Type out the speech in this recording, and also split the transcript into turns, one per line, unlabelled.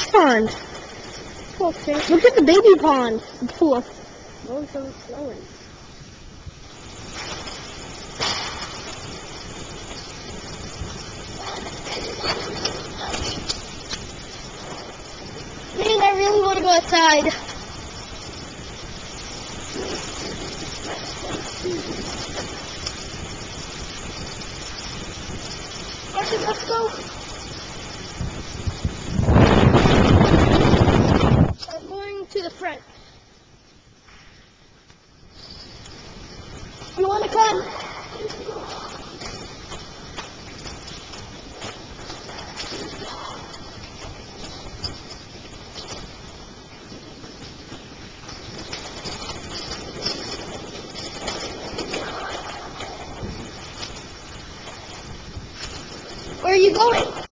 pond.
Okay.
Look at the baby pond. Pool.
Oh, so it's snowing.
Man, I really want to go outside. Okay, let's go. I'm going to the front. You want to come? Where are you going?